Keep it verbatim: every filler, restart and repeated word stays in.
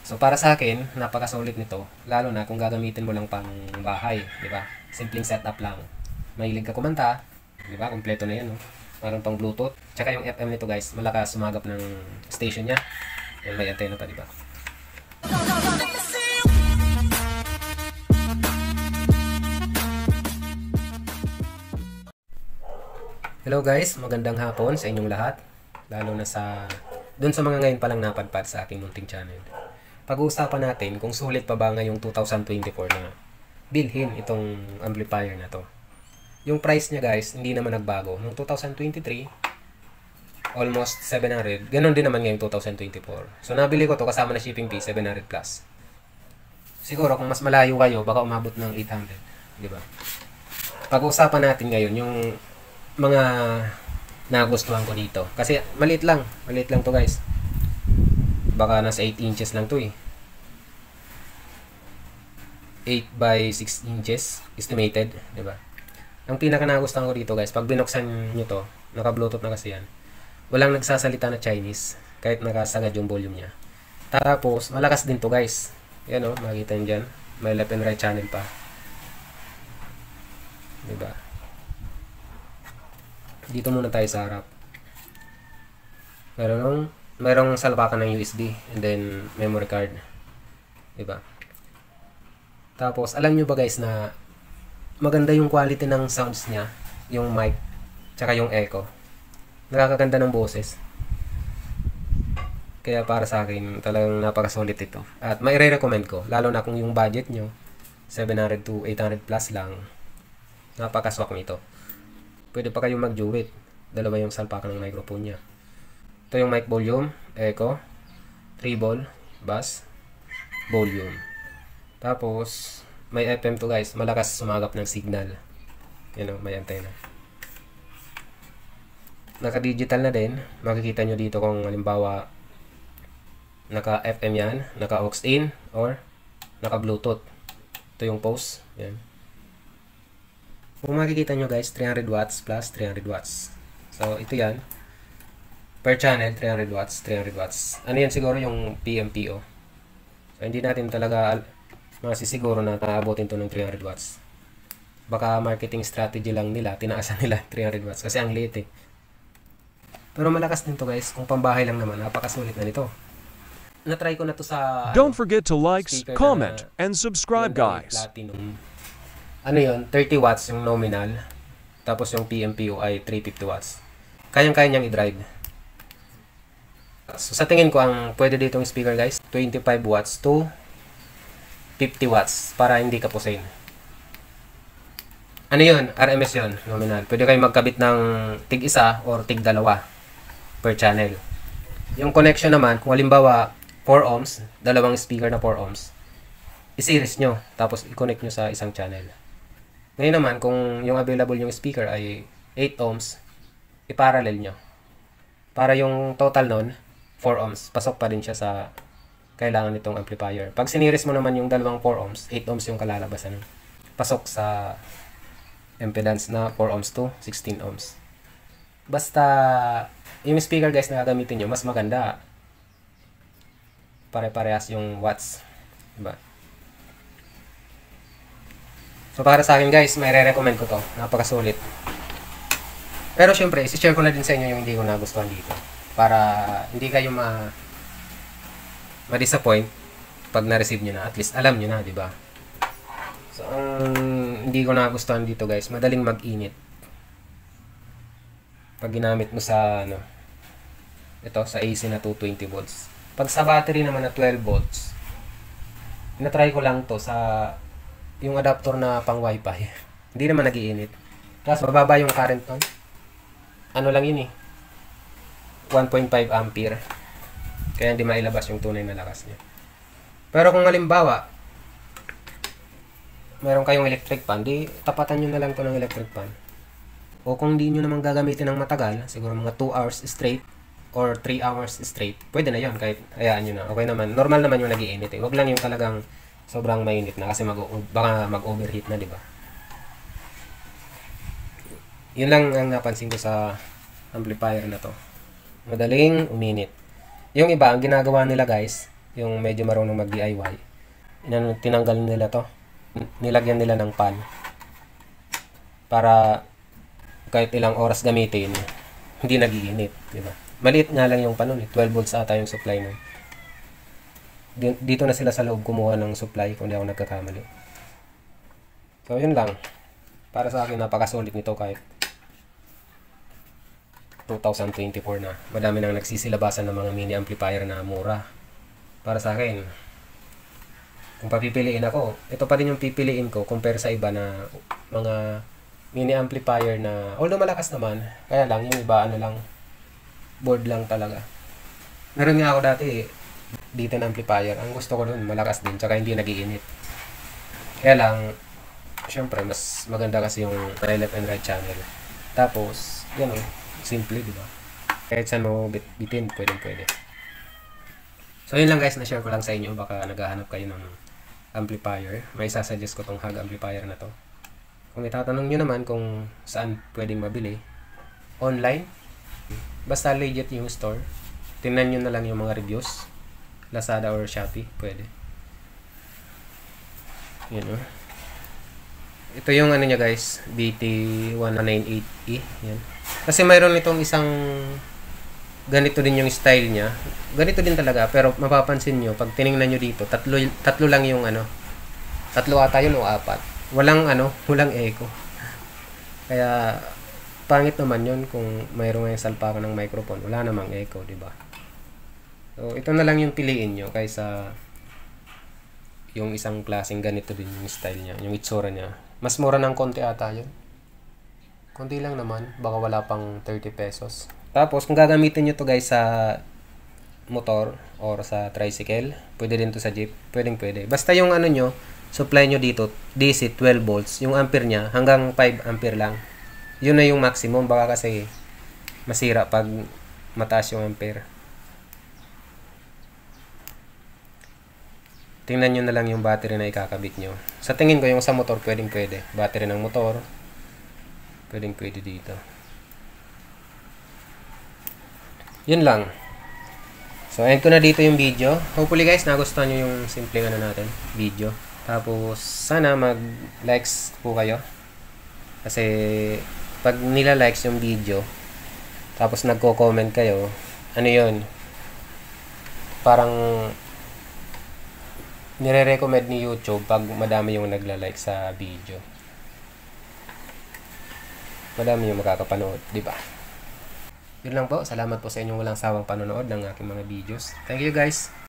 So para sa akin, napakasulit nito, lalo na kung gagamitin mo lang pang bahay, di ba? Simpleng setup lang. Mahilig ka kumanta, di ba? Kompleto na yan, no? Meron pang Bluetooth. Tsaka yung F M nito, guys, malakas sumagap ng station niya. Yan, may antenna pa, di ba? Hello guys, magandang hapon sa inyong lahat. Lalo na sa dun sa mga ngayon palang napadpad sa aking munting channel. Pag-uusapan natin kung sulit pa ba ngayong two thousand twenty-four na bilhin itong amplifier na to. Yung price niya guys, hindi naman nagbago. Noong two thousand twenty-three, almost seven hundred. Ganon din naman ngayong two thousand twenty-four. So nabili ko to kasama na shipping fee, seven hundred plus. Siguro kung mas malayo kayo, baka umabot ng eight hundred. Di ba? Pag-uusapan natin ngayon yung mga nagustuhan ko dito. Kasi maliit lang. Maliit lang to guys. Baka nasa eight inches lang to eh. eight by six inches estimated. Diba? Ang pinaka nagustuhan ko dito guys, pag binuksan nyo to, naka-bluetooth na kasi yan, walang nagsasalita na Chinese. Kahit nakasagad yung volume nya. Tapos, malakas din to guys. Yan o, makikita nyo dyan. May left and right channel pa. Diba? Dito muna tayo sa harap. Merong, merong salpakan ng U S B and then memory card. Diba? Tapos, alam nyo ba guys na maganda yung quality ng sounds niya, yung mic, tsaka yung echo. Nakakaganda ng boses. Kaya para sa akin, talagang napakasulit ito. At may re-recommend ko, lalo na kung yung budget nyo, seven hundred to eight hundred plus lang, napakaswak nito. Pwede pa kayong mag-duet. Dalawa yung salpakan ng microphone niya. Ito yung mic volume, echo, treble, bass, volume. Tapos, may F M to guys. Malakas sumagap ng signal. You know, may antenna. Naka-digital na din. Makikita nyo dito kung halimbawa naka-F M yan, naka-aux in, or naka-bluetooth. Ito yung pose. Yan. Kung makikita nyo guys, three hundred watts plus three hundred watts. So, ito yan. Per channel, three hundred watts, three hundred watts. Ano yan siguro yung P M P O. So, hindi natin talaga masisiguro na naabotin to ng three hundred watts. Baka marketing strategy lang nila, tinaasan nila three hundred watts. Kasi ang liit eh. Pero malakas din to guys. Kung pambahay lang naman, napakasulit na nito. Na-try ko na to sa... Don't forget to like, comment, and subscribe guys. Platinum. Ano yun, thirty watts yung nominal. Tapos yung P M P O ay three hundred fifty watts. Kayang-kaya niyang i-drive. So, sa tingin ko, ang pwede dito yung speaker guys, twenty-five watts to fifty watts para hindi kapusin. Ano yun? R M S yun, nominal. Pwede kayong magkabit ng tig isa or tig dalawa per channel. Yung connection naman, kung halimbawa four ohms, dalawang speaker na four ohms, i-series nyo, tapos i-connect nyo sa isang channel. Ngayon naman, kung yung available yung speaker ay eight ohms, i-parallel nyo. Para yung total nun, four ohms, pasok pa rin siya sa kailangan nitong amplifier. Pag siniris mo naman yung dalawang four ohms, eight ohms yung kalalabasan. Pasok sa impedance na four ohms to sixteen ohms. Basta, yung speaker guys na gagamitin nyo, mas maganda. Pare-parehas yung watts. Diba? So para sa akin guys, may re-recommend ko to. Napakasulit. Pero syempre, isi-share ko na din sa inyo yung hindi ko nagustuhan dito. Para hindi kayo ma ma-disappoint pag na-receive nyo na. At least alam nyo na, di ba? So ang hindi ko nagustuhan dito guys, madaling mag-init. Pag ginamit mo sa ano, ito sa A C na two twenty volts. Pag sa battery naman na twelve volts, na-try ko lang to sa yung adapter na pang wifi. Hindi naman nag-iinit. Tapos mababa yung current nun. Ano lang yun eh. one point five ampere. Kaya hindi mailabas yung tunay na lakas niya. Pero kung halimbawa, meron kayong electric fan, di tapatan nyo na lang to ng electric fan. O kung di nyo naman gagamitin ng matagal, siguro mga two hours straight or three hours straight, pwede na yun. Kahit hayaan nyo na. Okay naman. Normal naman yung nag-iinit eh. Huwag lang yung talagang sobrang mainit na kasi mag baka mag-overheat na, di ba? Yun lang ang napansin ko sa amplifier na to. Madaling uminit. Yung iba, ang ginagawa nila guys, yung medyo marunong mag-D I Y, inan tinanggal nila to. Nilagyan nila ng pan para kahit ilang oras gamitin, hindi nagiinit, di ba? Maliit nga lang yung pan nun, eh. twelve volts ata yung supply nun. Dito na sila sa loob kumuha ng supply kung di ako nagkakamali. So, yun lang. Para sa akin, napakasulit nito kahit twenty twenty-four na. Madami nang nagsisilabasan ng mga mini amplifier na mura. Para sa akin, kung papipiliin ako, ito pa rin yung pipiliin ko compare sa iba na mga mini amplifier na, although malakas naman, kaya lang, yung iba, ano lang, board lang talaga. Meron nga ako dati, dito na amplifier. Ang gusto ko nun, malakas din, tsaka hindi nagiinit. Kaya lang, syempre, mas maganda kasi yung left and right channel. Tapos, yan o, simple, di ba? Kahit saan mo bit bitin, pwede pwede. So, yun lang guys, na-share ko lang sa inyo. Baka naghahanap kayo ng amplifier. May sasuggest ko tong H A G amplifier na to. Kung itatanong nyo naman kung saan pwedeng mabili, online, basta legit yung store, tingnan nyo na lang yung mga reviews, Lazada or Shopee, pwede. Yan o. Ito yung ano niya guys, B T one ninety-eight E. Yan. Kasi mayroon itong isang ganito din yung style niya. Ganito din talaga, pero mapapansin nyo, pag tiningnan nyo dito, tatlo, tatlo lang yung ano, tatlo ata yun o apat. Walang ano, walang echo. Kaya, pangit naman yun kung mayroong ngayong salpakan ng microphone. Wala namang echo, di ba? So, ito na lang yung piliin nyo kaysa yung isang klaseng ganito din yung style niya, yung itsura niya. Mas mura ng konti ata yun. Konti lang naman, baka wala pang thirty pesos. Tapos, kung gagamitin nyo to guys sa motor or sa tricycle, pwede din to sa jeep, pwedeng pwede. Basta yung ano nyo, supply nyo dito, D C twelve volts, yung ampere nya hanggang five ampere lang. Yun na yung maximum, baka kasi masira pag mataas yung ampere. Tingnan nyo na lang yung battery na ikakabit nyo. Sa tingin ko yung sa motor, pwedeng pwede. Battery ng motor, pwedeng pwede dito. Yun lang. So, end ko na dito yung video. Hopefully guys, nagustuhan nyo yung simpleng ano natin, video. Tapos, sana mag-likes po kayo. Kasi, pag nila-likes yung video, tapos nagko-comment kayo, ano yun? Parang nire-recommend ni YouTube pag madami yung nagla-like sa video. Madami yung makakapanood, di ba? Yun lang po. Salamat po sa inyong walang sawang panonood ng aking mga videos. Thank you guys.